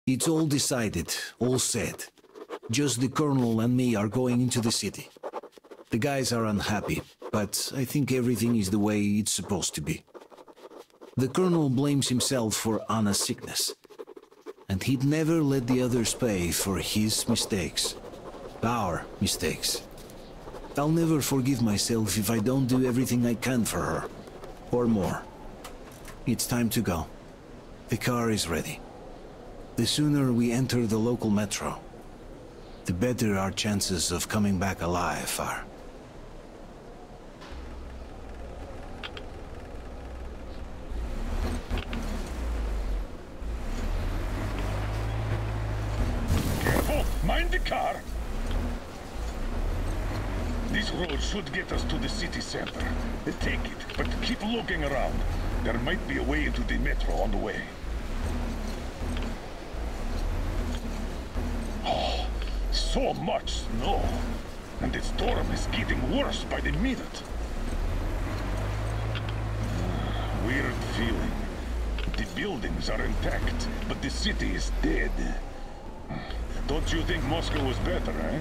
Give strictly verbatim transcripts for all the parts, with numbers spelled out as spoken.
It's all decided, all set. Just the Colonel and me are going into the city. The guys are unhappy, but I think everything is the way it's supposed to be. The Colonel blames himself for Anna's sickness, and he'd never let the others pay for his mistakes. Our mistakes. I'll never forgive myself if I don't do everything I can for her. Or more. It's time to go. The car is ready. The sooner we enter the local metro, the better our chances of coming back alive are. Careful! Mind the car! This road should get us to the city center. Take it, but keep looking around. There might be a way into the metro on the way. Oh, so much snow. And the storm is getting worse by the minute. Weird feeling. The buildings are intact, but the city is dead. Don't you think Moscow was better, eh?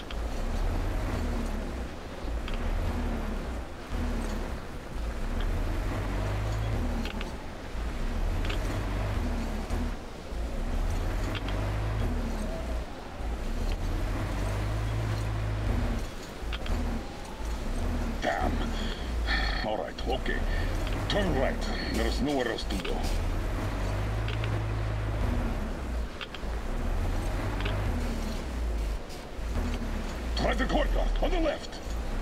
Okay. Turn right. There's nowhere else to go. Try the courtyard on the left.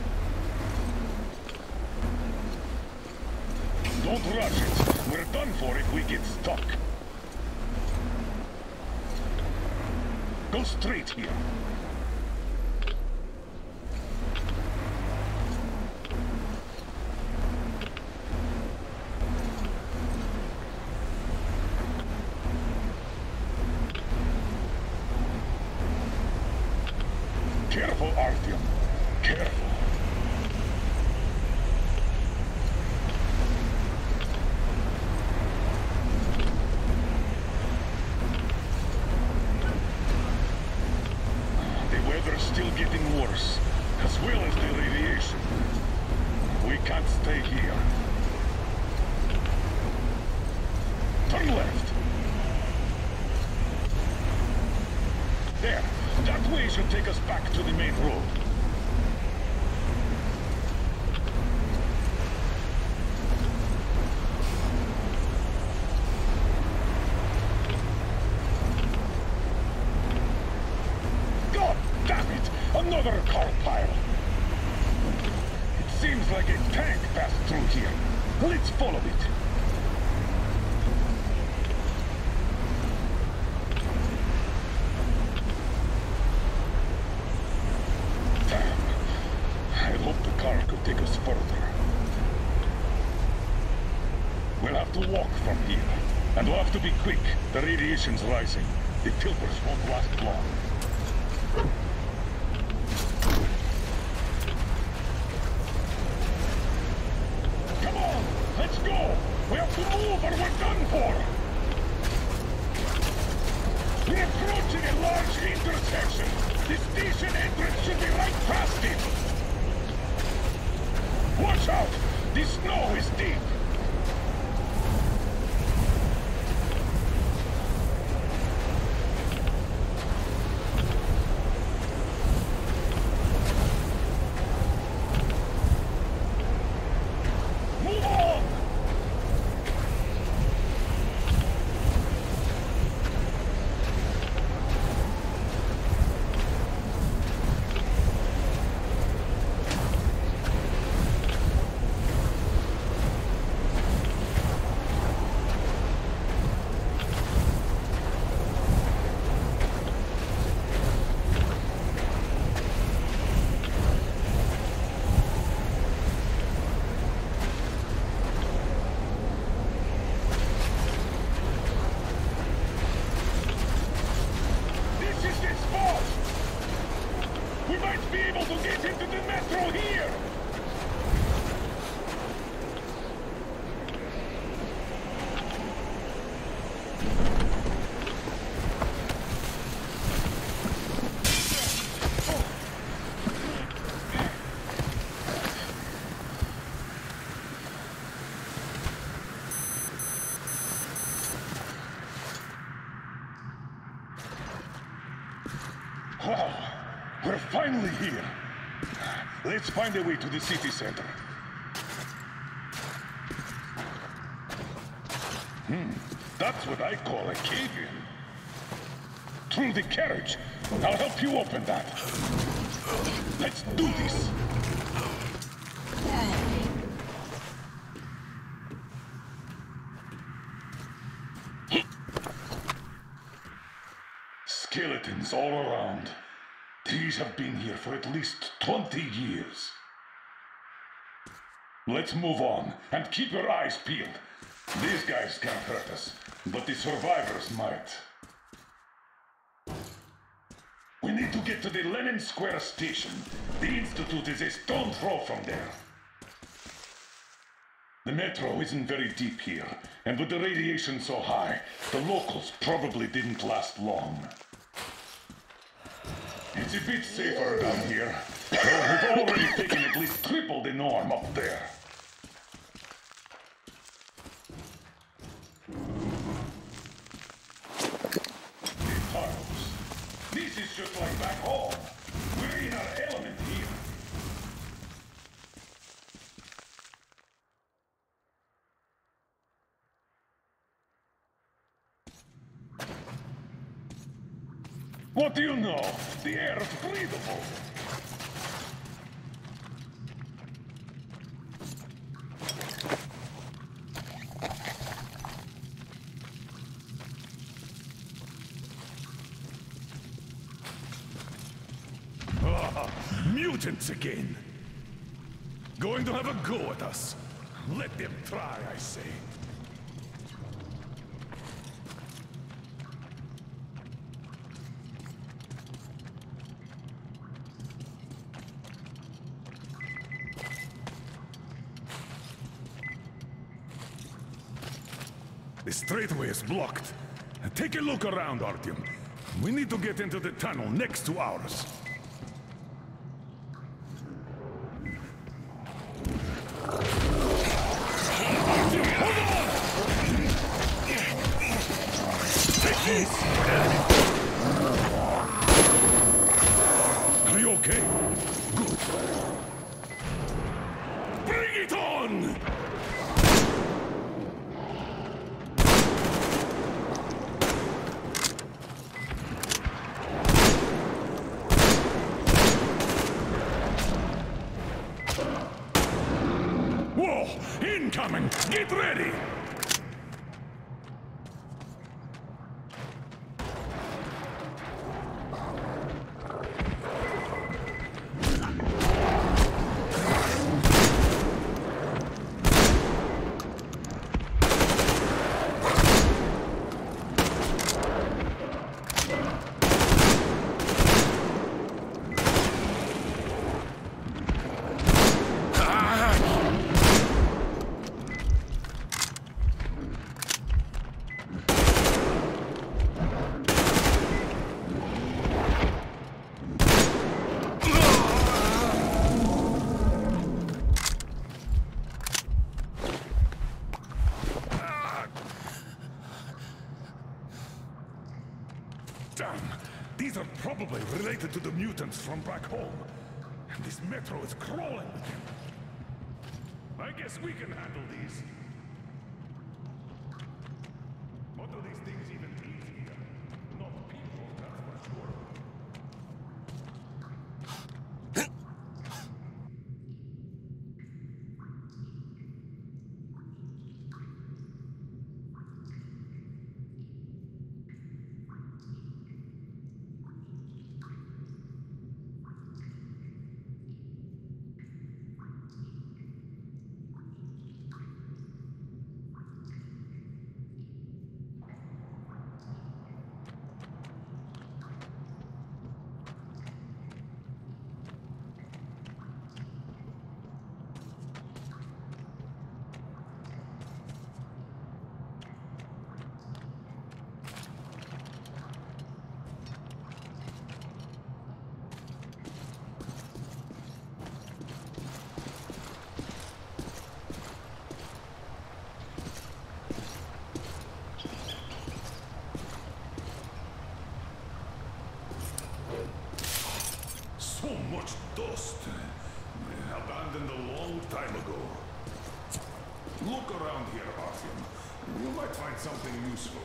Don't rush it. We're done for if we get stuck. Go straight here. Careful, Artyom. Careful. The weather's still getting worse, as well as the radiation. We can't stay here. Turn left. There. That way should take us back to the main road. God damn it! Another car pile! It seems like a tank passed through here. Let's follow it. Take us further. We'll have to walk from here. And we'll have to be quick. The radiation's rising. The filters won't last long. Come on! Let's go! We have to move or we're done for! We're approaching a large intersection. The station entrance should be right past it. Watch out! The snow is deep! Move on! Be able to get into the metro here! Wow, we're finally here. Let's find a way to the city center. Hmm, that's what I call a cave-in. Through the carriage. I'll help you open that. Let's do this. Skeletons all around. These have been here for at least twenty years. Let's move on, and keep your eyes peeled. These guys can't hurt us, but the survivors might. We need to get to the Lenin Square station. The Institute is a stone throw from there. The metro isn't very deep here, and with the radiation so high, the locals probably didn't last long. It's a bit safer down here, though we've already taken at least triple the norm up there. The tunnels. This is just like back home. We're in our element here. What do you know? The air is breathable. Ah, mutants again. Going to have a go at us. Let them try, I say. The straightway is blocked. Take a look around, Artyom. We need to get into the tunnel next to ours. Artyom, hold on! Take this! Are you okay? Good. Bring it on! Incoming! Get ready! Damn! These are probably related to the mutants from back home. And this metro is crawling with them. I guess we can handle these. What do these things even eat here? Not people, that's for sure. dust. Abandoned a long time ago. Look around here, Artyom. You might find something useful.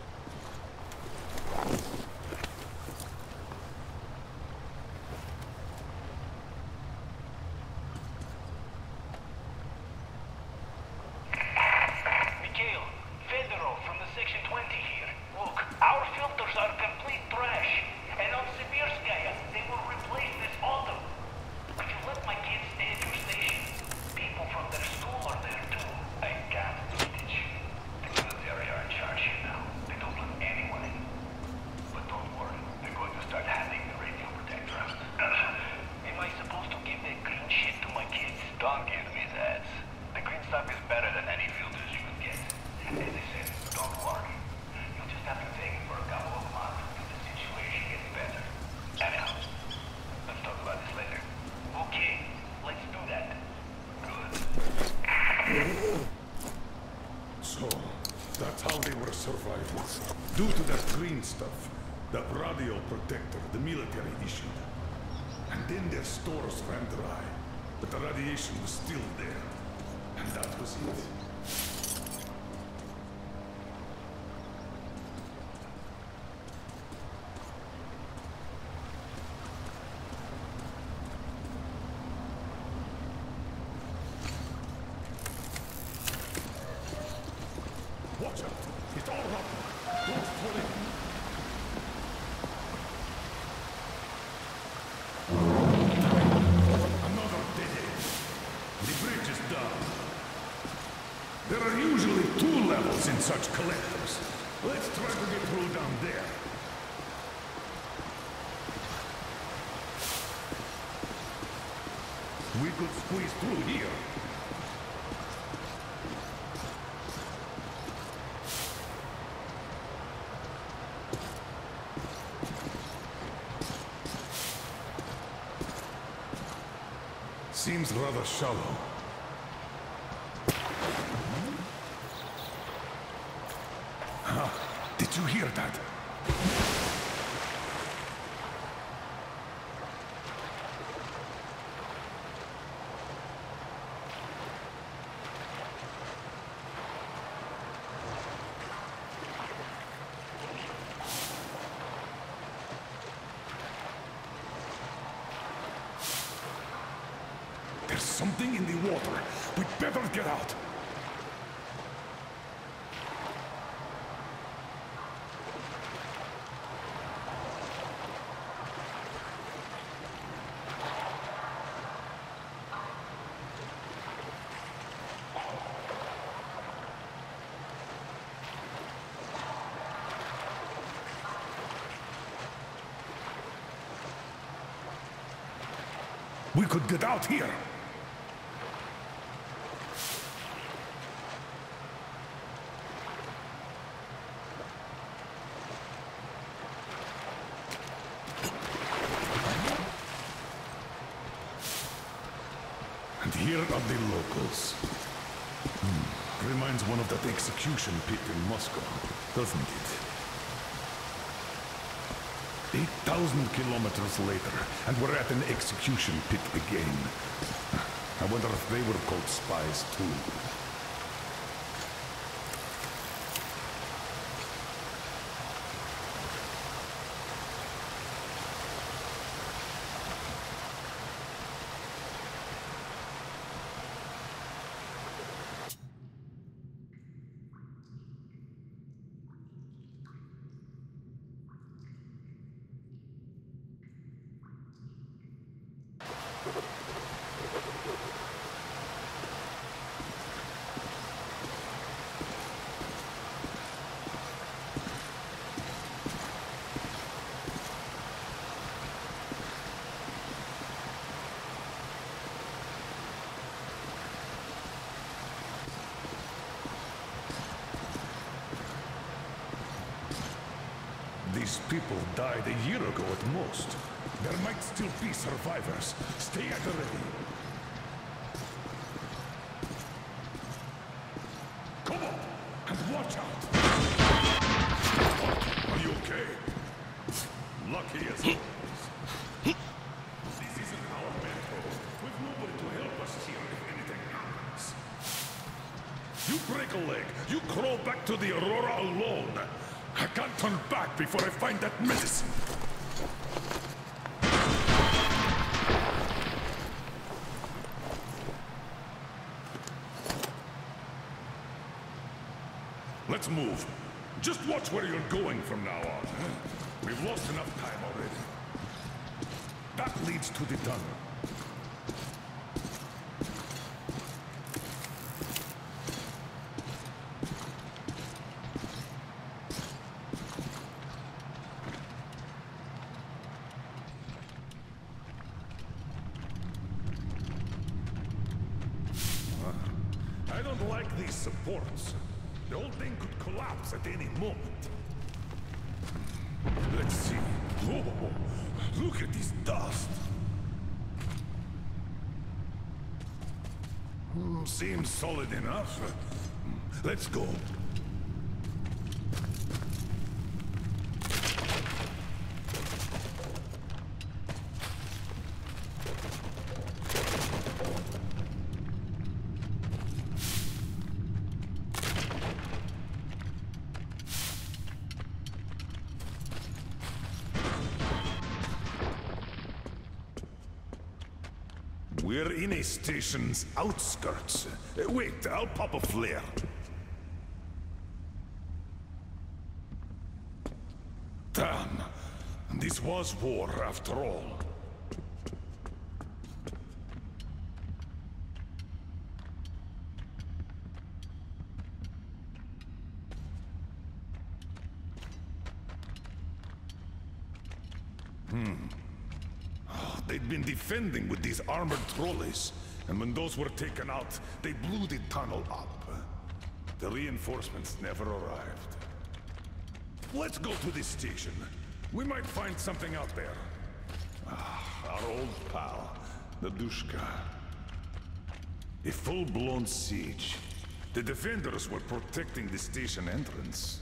Due to that green stuff, that radio protector the military issued. And then their stores ran dry, but the radiation was still there. And that was it. Watch out! It's all rotten! Don't fall in! Another dead end. The bridge is down. There are usually two levels in such collectors. Let's try to get through down there. We could squeeze through here. Seems rather shallow. Huh? Did you hear that? There's something in the water. We'd better get out. We could get out here. And here are the locals. Hmm. Reminds one of that execution pit in Moscow, doesn't it? eight thousand kilometers later, and we're at an execution pit again. I wonder if they were called spies too. These people died a year ago at most. There might still be survivors. Stay at the ready. Come on, and watch out! Are you okay? Lucky as always. This isn't our I can't turn back before I find that medicine. Let's move. Just watch where you're going from now on. We've lost enough time already. That leads to the tunnel. I don't like these supports. The whole thing could collapse at any moment. Let's see. Oh, look at this dust. Hmm, seems solid enough. Let's go. We're in a station's outskirts. Uh, wait, I'll pop a flare. Damn. This was war after all. Hmm. They'd been defending with these armored trolleys, and when those were taken out, they blew the tunnel up. The reinforcements never arrived. Let's go to this station. We might find something out there. Ah, our old pal, the Dushka. A full-blown siege. The defenders were protecting the station entrance.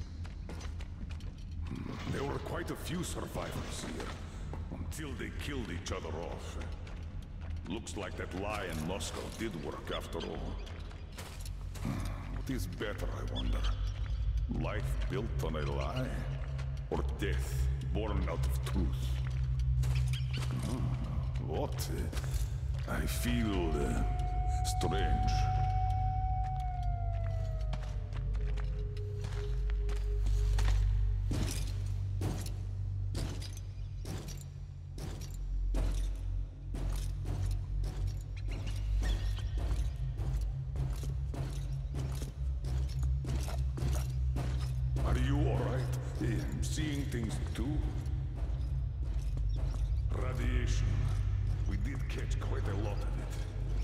There were quite a few survivors here. Until they killed each other off. Looks like that lie in Moscow did work after all. What is better, I wonder? Life built on a lie? Or death born out of truth? What? I feel uh, strange. Are you alright? I'm seeing things too? Radiation. We did catch quite a lot of it.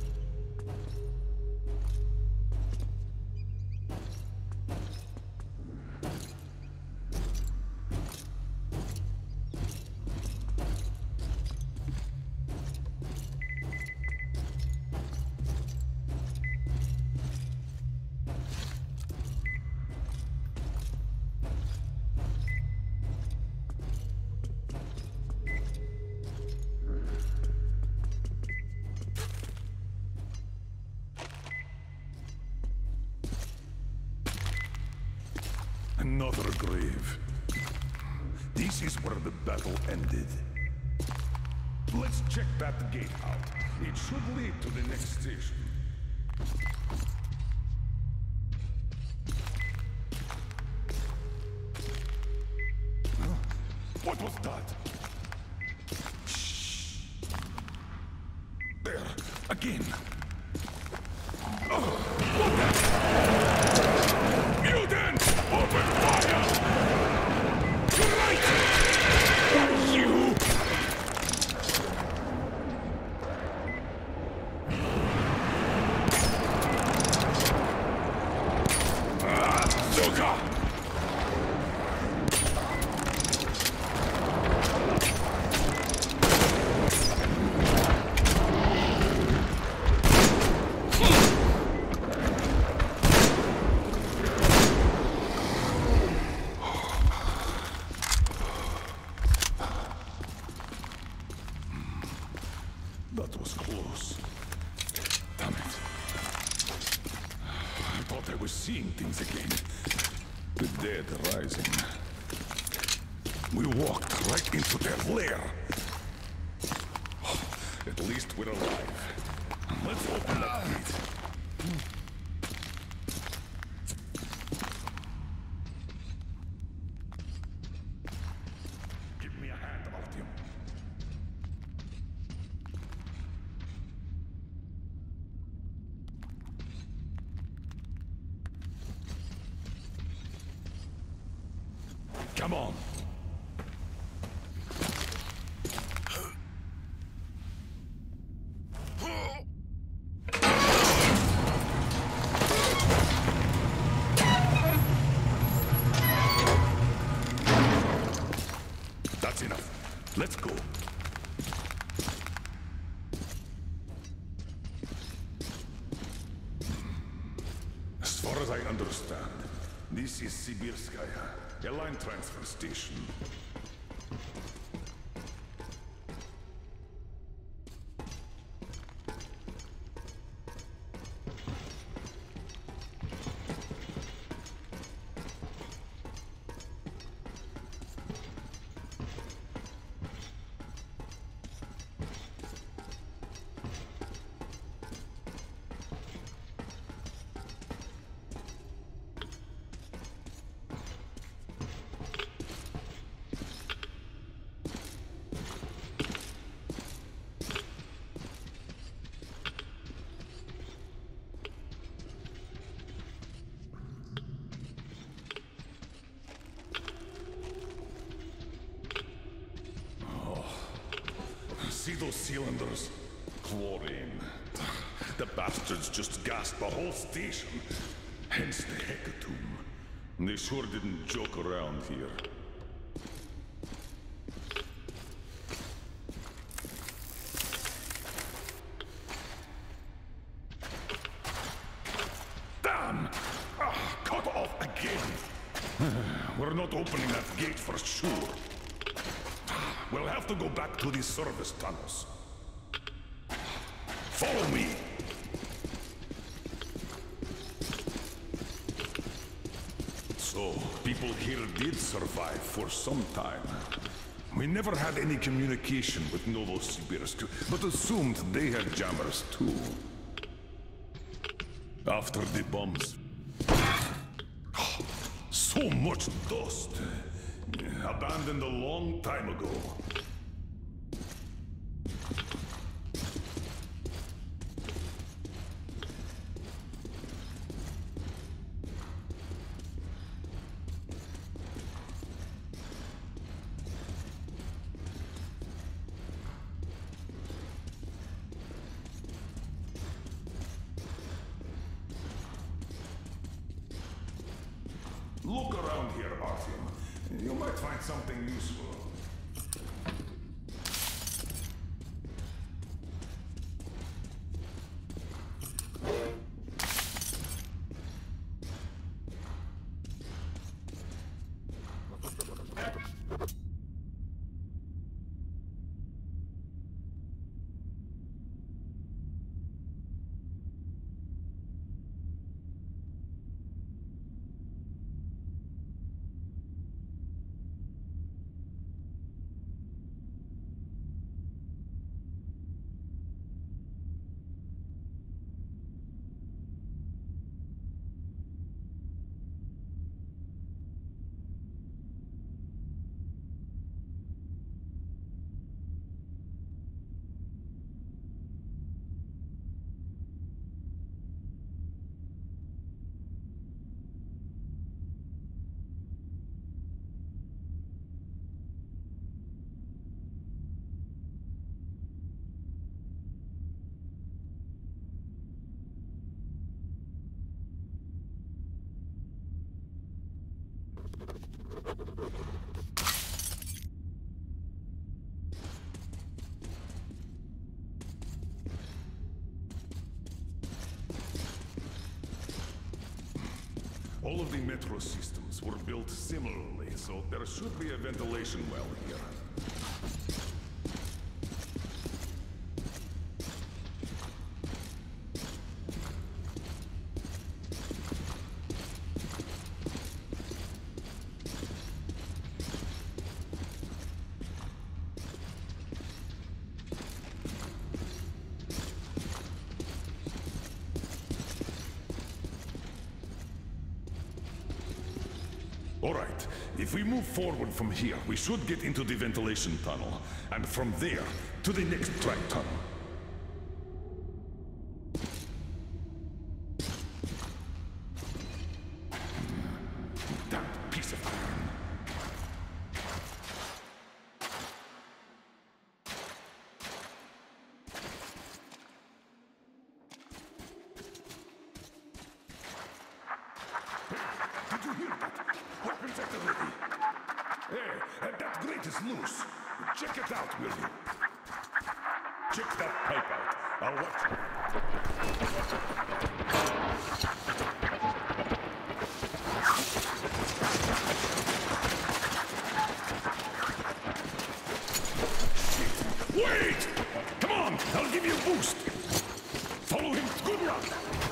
Another grave. This is where the battle ended. Let's check that gate out. It should lead to the next station. Huh? What was that? Shh. There, again. Oh, what the? Mutant! Open fire! Right! You! Ah, Zuka! rising. We walked right into their lair. At least we're alive. Let's open that gate. Give me a hand, Artyom. Come on. That's enough. Let's go. As far as I understand, this is Sibirskaya, a line transfer station. See those cylinders? Chlorine. The bastards just gassed the whole station. Hence the hecatomb. They sure didn't joke around here. Damn! Ah, cut off again! We're not opening that gate for sure. We'll have to go back to the service tunnels. Follow me! So, people here did survive for some time. We never had any communication with Novosibirsk, but assumed they had jammers too. After the bombs. So much dust. Abandoned a long time ago. Look around here, Artyom. You might find something useful. All of the metro systems were built similarly, so there should be a ventilation well here. If we move forward from here, we should get into the ventilation tunnel, and from there, to the next track tunnel. That piece of iron. Did you hear that? Weapons at the ready. Hey, and that grate is loose. Check it out, will you? Check that pipe out. I'll watch it. Wait! Come on! I'll give you a boost! Follow him! Good luck!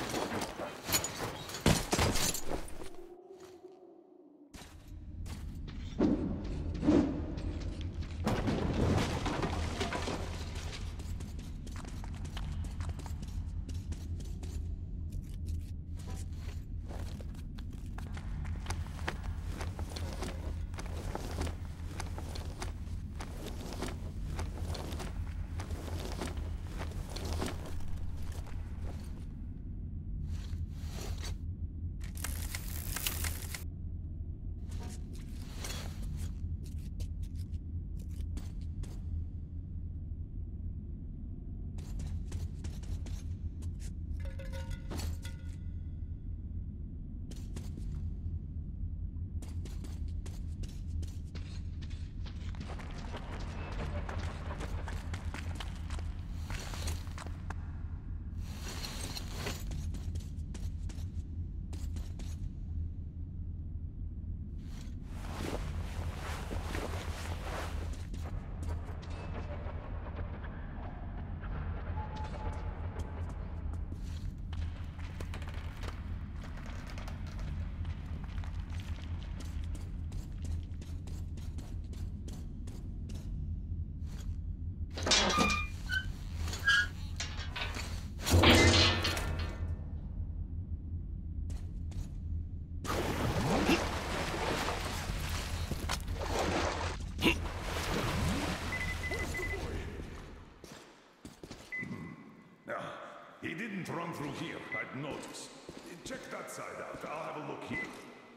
He didn't run through here, I'd notice. Check that side out. I'll have a look here.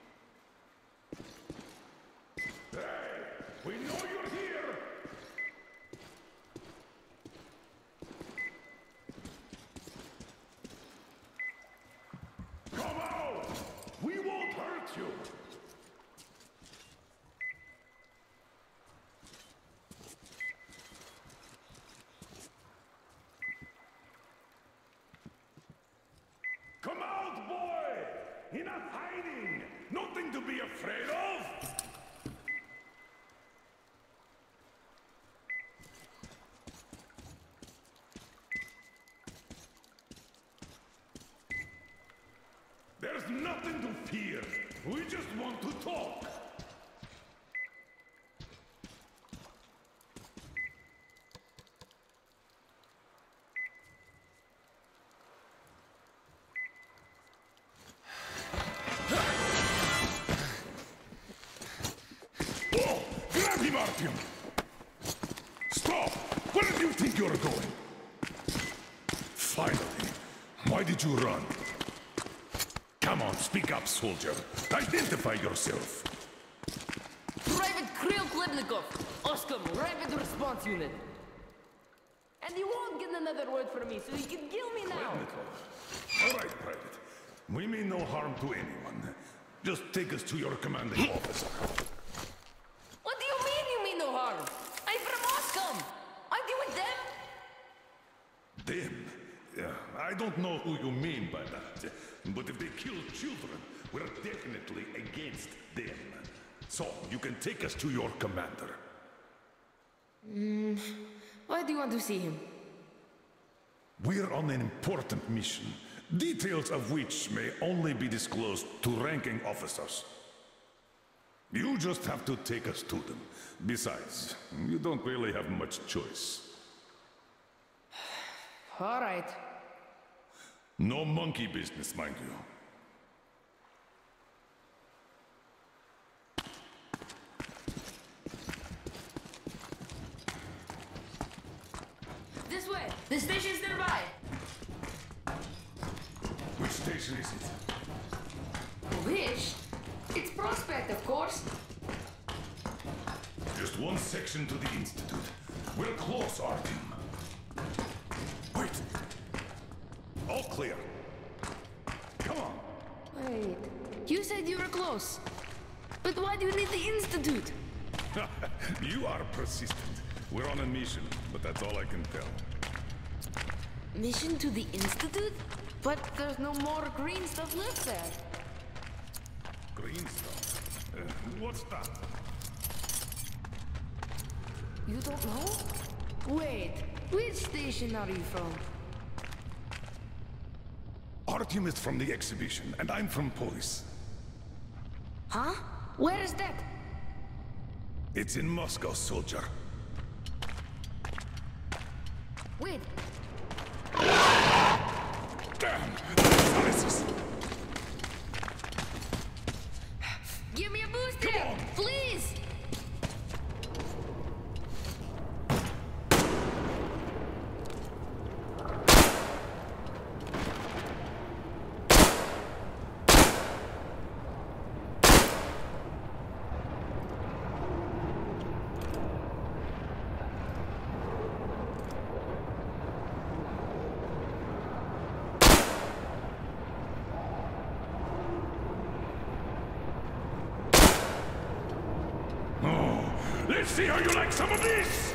Hey! We know you're here! Come out! We won't hurt you! Come out, boy! Enough hiding! Nothing to be afraid of! There's nothing to fear. We just want to talk. Artyom! Stop! Where do you think you're going? Finally. Why did you run? Come on, speak up, soldier. Identify yourself. Private Kirill Klebnikov, Oscom, Rapid Response Unit. And you won't get another word from me, so you can kill me now. Klebnikov. All right, Private. We mean no harm to anyone. Just take us to your commanding officer. What do you mean you mean no harm? I'm from Oscom. Aren't you with them? Them? Yeah, I don't know who you mean by that. But if they kill children, we're definitely against them. So, you can take us to your commander. Mm, why do you want to see him? We're on an important mission, details of which may only be disclosed to ranking officers. You just have to take us to them. Besides, you don't really have much choice. All right. No monkey business, mind you. The station's nearby. Which station is it? Which? It's Prospect, of course. Just one section to the Institute. We're close, Artyom. Wait. All clear. Come on. Wait. You said you were close. But why do you need the Institute? You are persistent. We're on a mission, but that's all I can tell. Mission to the Institute? But there's no more green stuff left there. Green stuff? Uh, what's that? You don't know? Wait, which station are you from? Artyom is from the exhibition, and I'm from police. Huh? Where is that? It's in Moscow, soldier. Wait. Damn! Analysis! Give me a boost Come here, on. please! Let's see how you like some of this!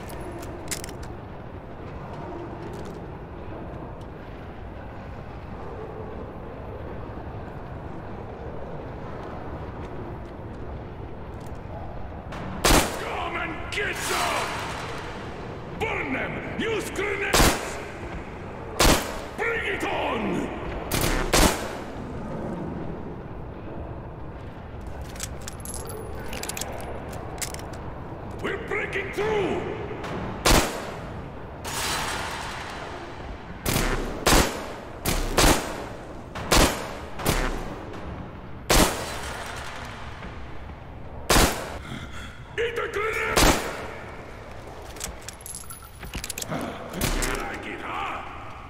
Come and get some! Burn them! Use grenades! Bring it on! We're breaking through! Eat the grenade! You like it, huh?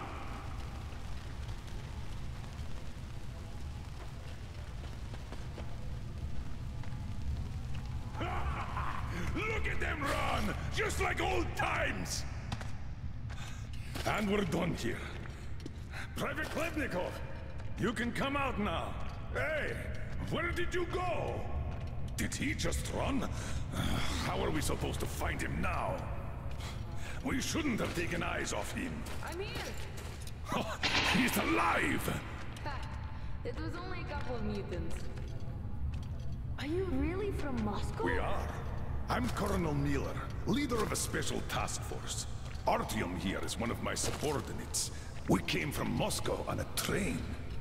Look at them run! Just like old times! And we're done here. Private Klebnikov, you can come out now. Hey, where did you go? Did he just run? How are we supposed to find him now? We shouldn't have taken eyes off him. I'm here! Oh, he's alive! Ha! It was only a couple of mutants. Are you really from Moscow? We are. I'm Colonel Miller, leader of a special task force. Artyom here is one of my subordinates. We came from Moscow on a train.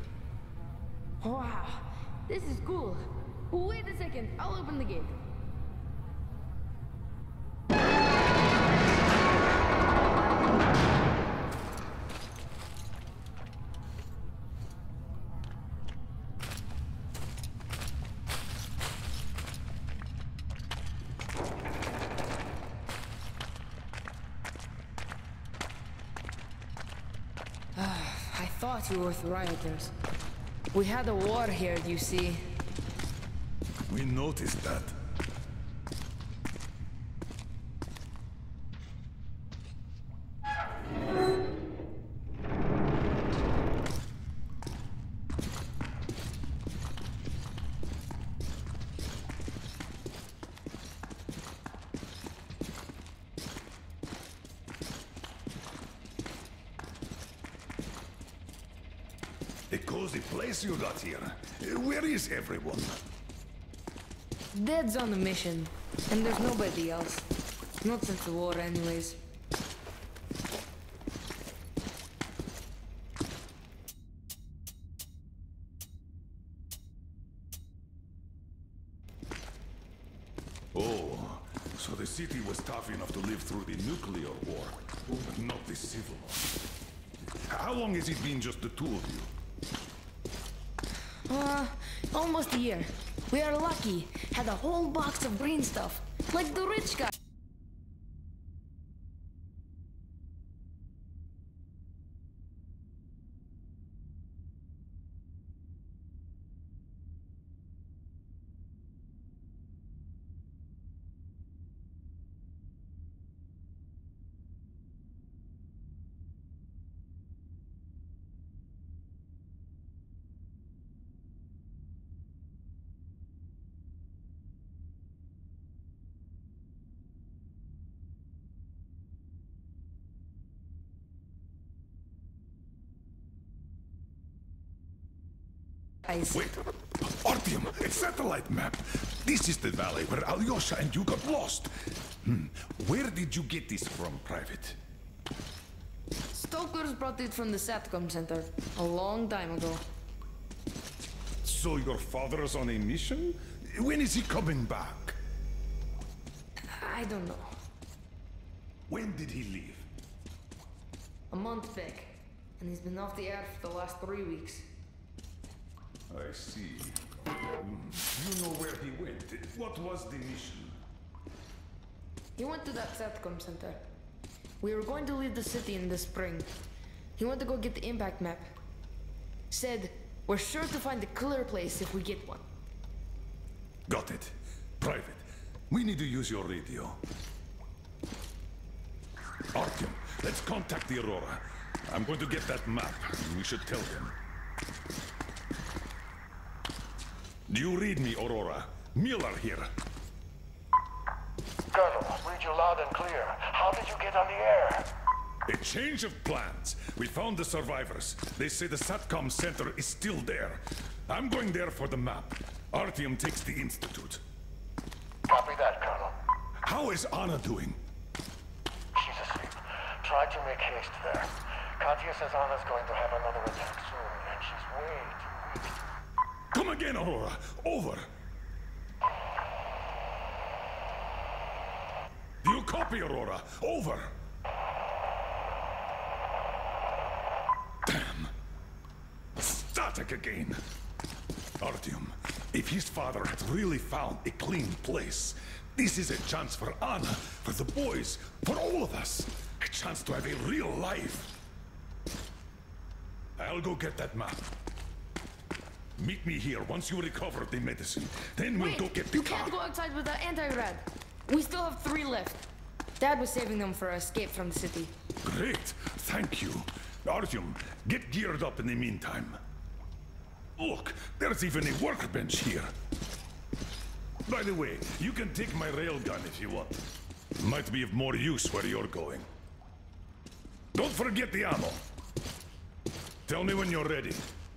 Wow, this is cool. Wait a second, I'll open the gate. I thought you were with rioters. We had a war here, you see. We noticed that. A cozy place you got here. Where is everyone? Dead's on a mission, and there's nobody else. Not since the war, anyways. Oh, so the city was tough enough to live through the nuclear war, but not the civil one. How long has it been just the two of you? Uh, almost a year. We are lucky. Had a whole box of green stuff, like the rich guy. I see. Wait! Artyom, it's satellite map! This is the valley where Alyosha and you got lost. Hmm. Where did you get this from, Private? Stokers brought it from the SATCOM center a long time ago. So your father's on a mission? When is he coming back? I don't know. When did he leave? A month back. And he's been off the air for the last three weeks. I see. Hmm. You know where he went. What was the mission? He went to that SATCOM center. We were going to leave the city in the spring. He went to go get the impact map. Said, we're sure to find a clear place if we get one. Got it. Private, we need to use your radio. Artyom, let's contact the Aurora. I'm going to get that map. We should tell them. Do you read me, Aurora? Miller here. Colonel, read you loud and clear. How did you get on the air? A change of plans. We found the survivors. They say the SATCOM center is still there. I'm going there for the map. Artyom takes the Institute. Copy that, Colonel. How is Anna doing? She's asleep. Try to make haste there. Katya says Anna's going to have another attack soon, and she's way too weak. Come again, Aurora. Over. Do you copy, Aurora? Over. Damn. Static again. Artyom, if his father had really found a clean place, this is a chance for Anna, for the boys, for all of us. A chance to have a real life. I'll go get that map. Meet me here once you recover the medicine. Then we'll Wait, go get the you car. can't go outside with the anti-rad. We still have three left. Dad was saving them for our escape from the city. Great, thank you. Artyom, get geared up in the meantime. Look, there's even a workbench here. By the way, you can take my railgun if you want. Might be of more use where you're going. Don't forget the ammo. Tell me when you're ready.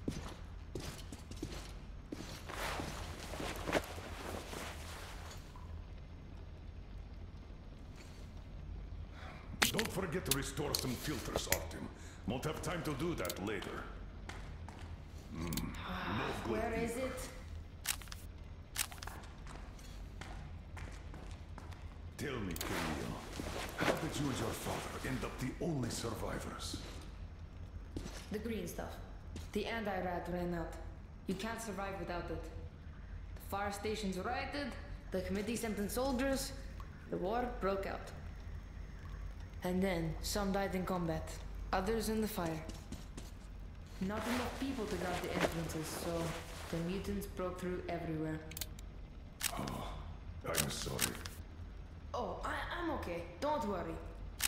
Don't forget to restore some filters, Artyom. Won't have time to do that later. Mm, no good. Where is it? Tell me, Kirill, how did you and your father end up the only survivors? The green stuff. The anti-rad ran out. You can't survive without it. The fire stations rioted, the committee sent in soldiers, the war broke out. And then, some died in combat, others in the fire. Not enough people to guard the entrances, so the mutants broke through everywhere. Oh, I'm sorry. Oh, I I'm okay. Don't worry.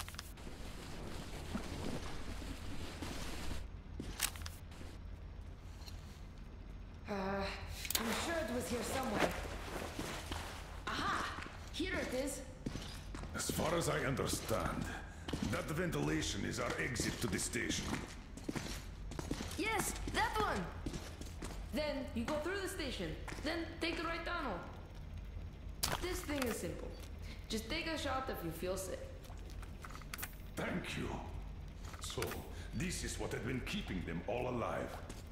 Uh, I'm sure it was here somewhere. Aha! Here it is. As far as I understand, that ventilation is our exit to the station. Yes, that one! Then you go through the station, then take the right tunnel. This thing is simple. Just take a shot if you feel sick. Thank you. So, this is what had been keeping them all alive.